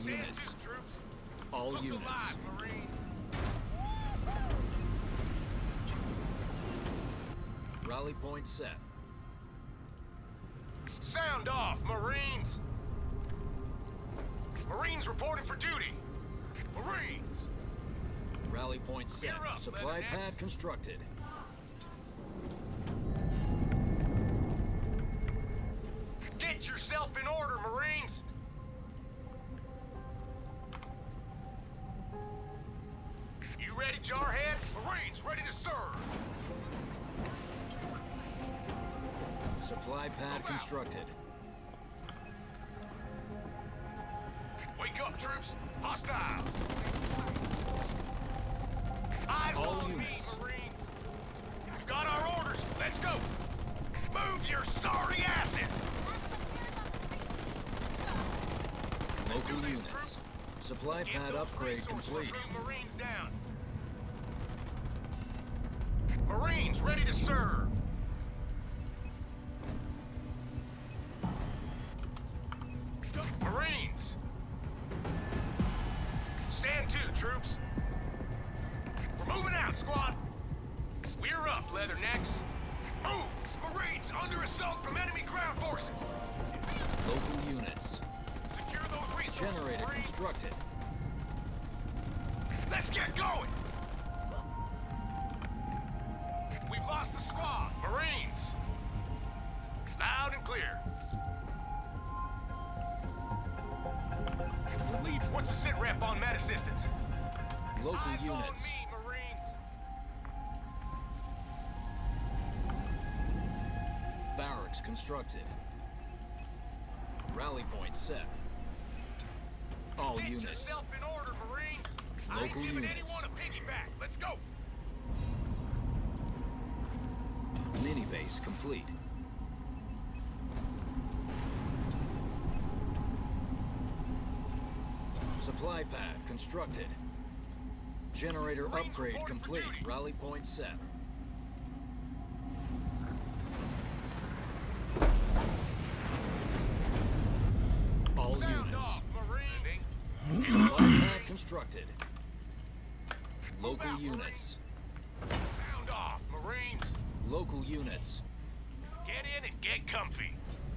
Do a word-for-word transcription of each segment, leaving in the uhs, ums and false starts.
units. All units. Rally point set. Sound off, Marines! Marines reporting for duty! Marines! Rally point set. Up, Supply pad constructed. Get yourself in order, Marines! You ready, jarheads? Marines ready to serve! Supply pad constructed. Wake up, troops! Hostiles! Eyes All on units. me, Marines! We've got our orders! Let's go! Move your sorry asses! Local Do these, units. troops. Supply Get pad those upgrade resources complete. from Marines down. Marines ready to serve. Marines. Stand to, troops. We're moving out, squad. We're up, Leathernecks. Move! Marines under assault from enemy ground forces. Local units. Secure those resources, Generator Marines. constructed. Let's get going! We've lost the squad. Marines! Loud and clear. Lead, what's the sit rep on med assistance? Local Eyes units. on me, Marines! Barracks constructed. Rally point set. All Get units. yourself in order, Marines! I ain't Local giving units. anyone a piggyback. Let's go! Mini base complete. Supply pad constructed. Generator Marines upgrade reporting for complete. duty. Rally point set. All Sound units. off, Marines! Supply pad constructed. Local out, units. Sound off, Marines! Local units. Get in and get comfy.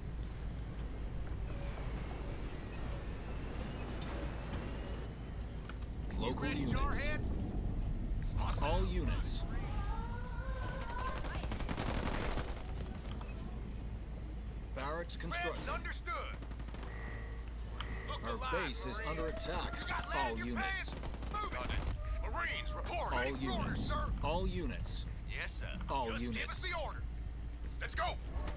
Local Ready, units. jarheads? Hostile. All units. Barracks Friends constructed. understood. Look Our alive, base is Marines. under attack. You got All land in your units. pants? Move it. Marines, report. All Ready for orders, units. sir. All units. Yes, sir. All Just give us units. the order. Let's go.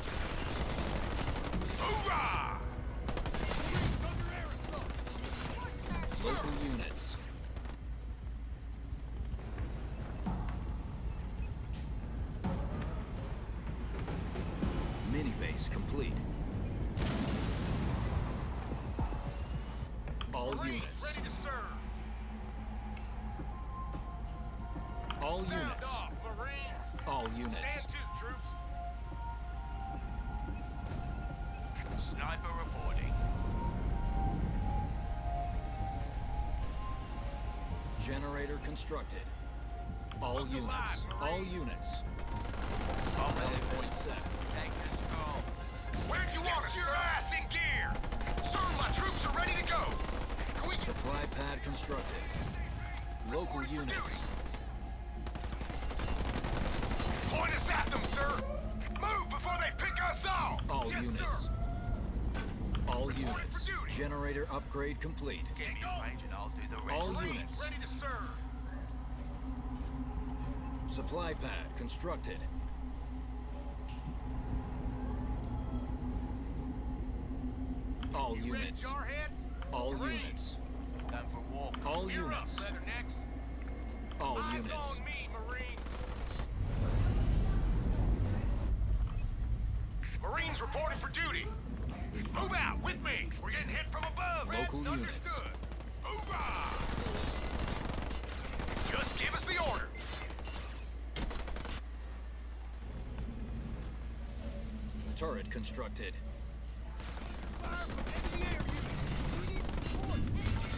Hoorah! Local units. Mini base complete. All Marines, units. ready to serve. All Sound units. off, Marines. All units. Stand to, troops. Sniper reporting. Generator constructed. All Look units. alive, All Marines. units. Rally point set. Where'd you want us, your ass in gear? Sir, my troops are ready to go. Can we... Supply pad constructed. Local units. Point us at them, sir. Move before they pick us off. All yes, units. Sir. All Reporting units. for duty. Generator upgrade complete. Get me a range and I'll do the rest. All Marines units. ready to serve. Supply pad constructed. All You ready, units. jarheads? All Marines. units. Time for walk. All Gear units. Up, Leathernecks. All Eyes units. on me, Marines. Marines reporting for duty. Move out with me. We're getting hit from above. Local man. units. Understood. Hoorah! Just give us the order. Turret constructed. Fire from enemy air units. We need support.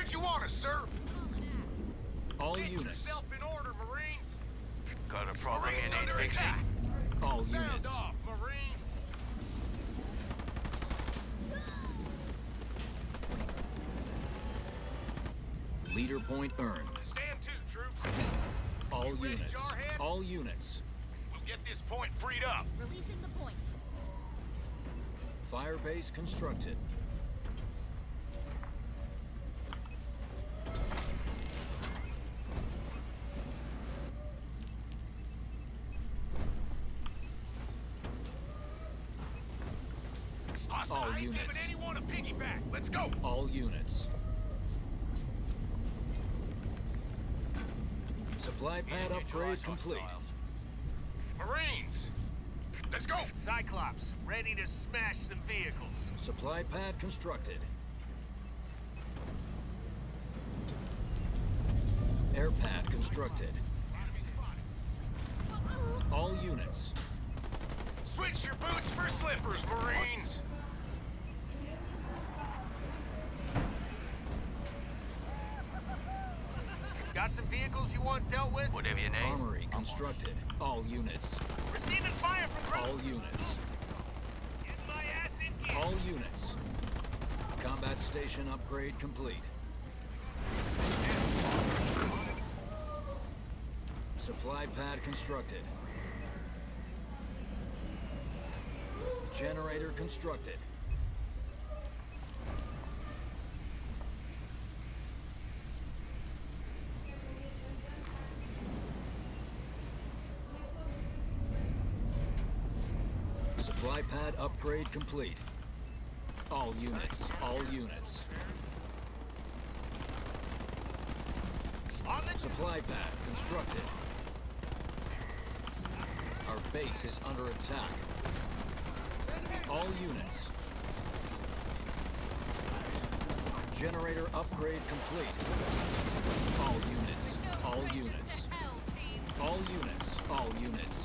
Where'd you want us, sir? All Get units. yourself in order, Marines. Got a problem Marines you need under fixing? attack. All Sound units. off, Marines. Leader point earned. Stand to, troops. All You ready, units. Jarhead? All units. We'll get this point freed up. Releasing the point. Fire base constructed. Hostile, All I ain't units. giving anyone a piggyback. Let's go. All units. Supply pad upgrade complete. Marines, let's go. Cyclops, ready to smash some vehicles. Supply pad constructed. Air pad constructed. All units. Switch your boots for slippers, Marines. Got some vehicles you want dealt with? Whatever you need. Armory constructed. All units. Receiving fire from All ground. units. Getting my ass in gear. All units. Combat station upgrade complete. Supply pad constructed. Generator constructed. Supply pad upgrade complete. All units. All units. On the Supply pad constructed. Our base is under attack. All units. Generator upgrade complete. All units. All units. All units. All units.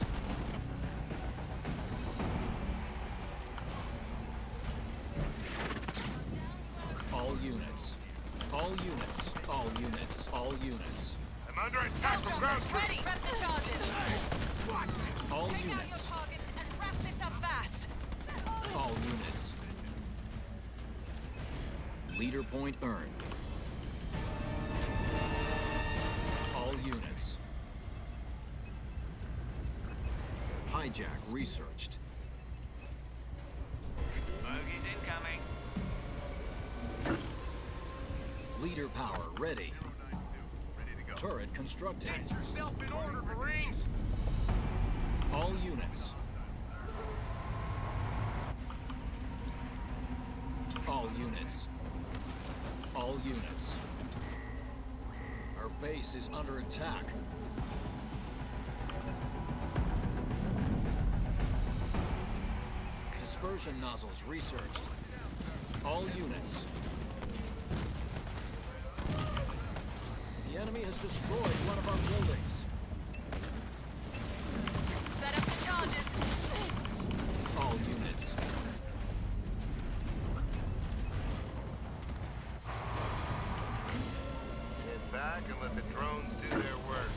All units. All units. All units. All units. I'm under attack from ground troops. Ready. Prep the charges. All Take out your units. targets and wrap this up fast. All units. Leader point earned. All units. Hijack researched. Bogies incoming. Leader power ready. Ready to go. Turret constructed. Get yourself in order, Marines. All units. All units. All units. Our base is under attack. Dispersion nozzles researched. All units. The enemy has destroyed one of our buildings. Set up the charges. All units. Sit back and let the drones do their work.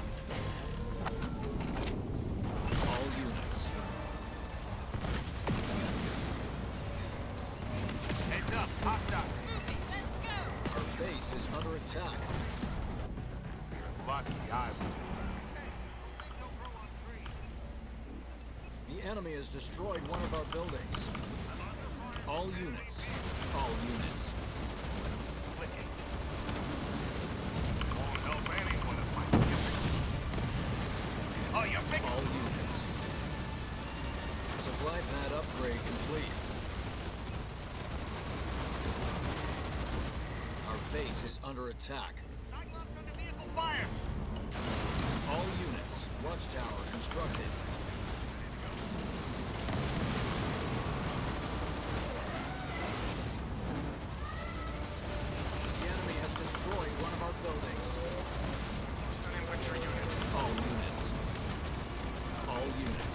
All units. Heads up, hostile. Moving. Let's go. Our base is under attack. You're lucky I was around. Those things don't grow on trees. The enemy has destroyed one of our buildings. All units. All units. Clicking. Won't help anyone if my ship. Oh, you're picking. All units. Supply pad upgrade complete. Our base is under attack. Cyclops under vehicle fire. All units. Watchtower constructed. The enemy has destroyed one of our buildings. An infantry unit. All units. All units.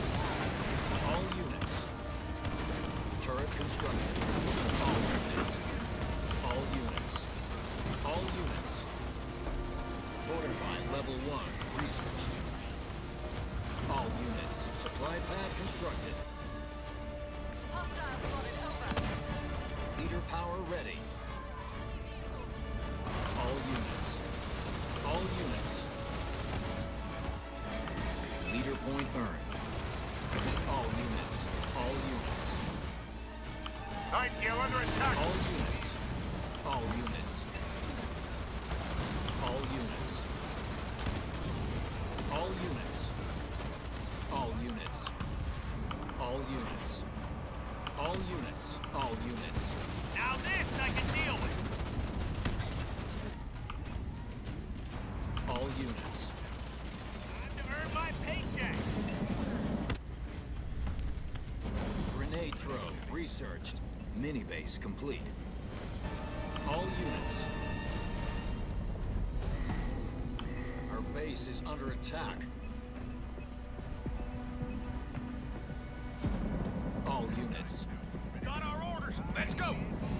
All units. Turret constructed. All units. All units. Fortify level one. Researched. All units. Supply pad constructed. Hostile spotted. Over. Leader power ready. Vehicles. All units. All units. Leader point earned. All units. All units. Nightingale under attack. All units. All units. All units. All units. All units. All units. All units. All units. Now this I can deal with. All units. Time to earn my paycheck. Grenade throw researched. Mini base complete. All units. Our base is under attack. All units. We got our orders. Let's go.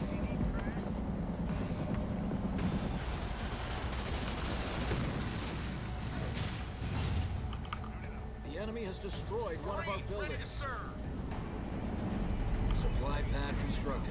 The enemy has destroyed one of our Marines ready to buildings. serve. Supply pad constructed.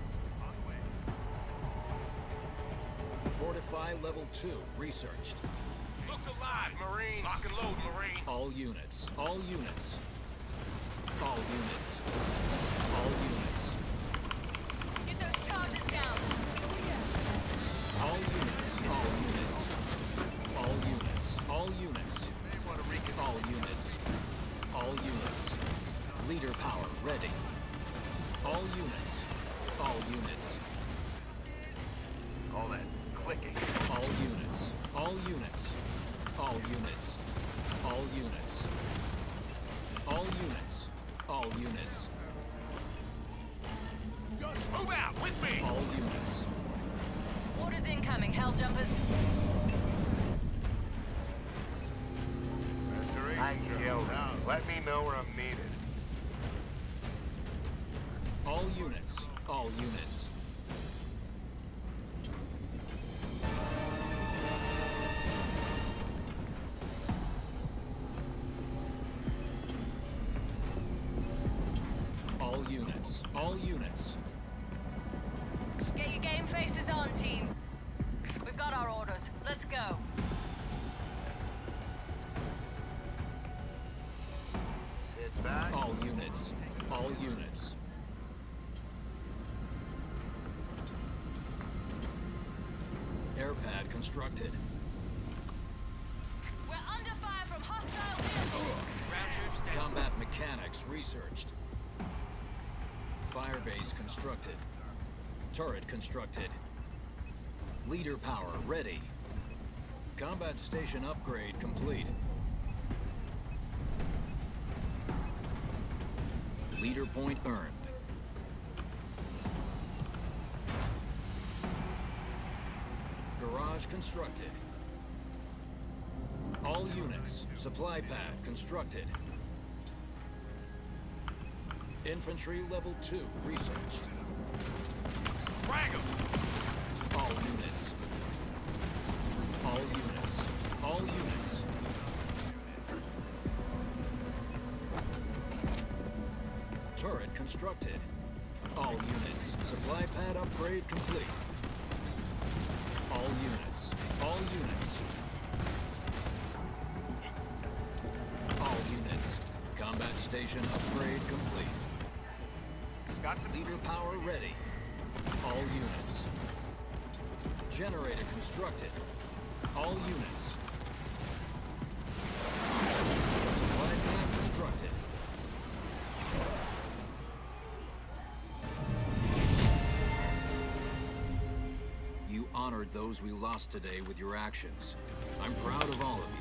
Fortify level two researched. Look alive, Marines. Lock and load, Marine. All units. All units. All units. All units. Get those charges down. All units. All units. All units. All units. May want to recon. All units. All units. Leader power ready. All units. All units. All that clicking. All units. All units. All units. All units. All units. All units. Move out with me. All units. Orders incoming, hell jumpers. Restoration. Nightingale, let me know where I'm needed. All units. All units. All units. All units. Get your game faces on, team. We've got our orders. Let's go. Sit back. All units. All units. Air pad constructed. We're under fire from hostile vehicles. Ground troops down. Combat mechanics researched. Fire base constructed. Turret constructed. Leader power ready. Combat station upgrade complete. Leader point earned. Garage constructed. All units. Supply pad constructed. Infantry level two researched. Frag 'em. All units. All units. All units. Turret constructed. All units. Supply pad upgrade complete. All units. All units. All units. Combat station upgrade complete. Got some Leader power ready. All units. Generator constructed. All units. Supply pad constructed. You honored those we lost today with your actions. I'm proud of all of you.